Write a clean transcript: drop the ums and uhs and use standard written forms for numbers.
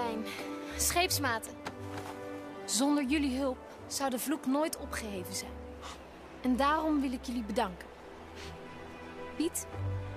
zijn scheepsmaten. Zonder jullie hulp zou de vloek nooit opgeheven zijn. En daarom wil ik jullie bedanken. Piet,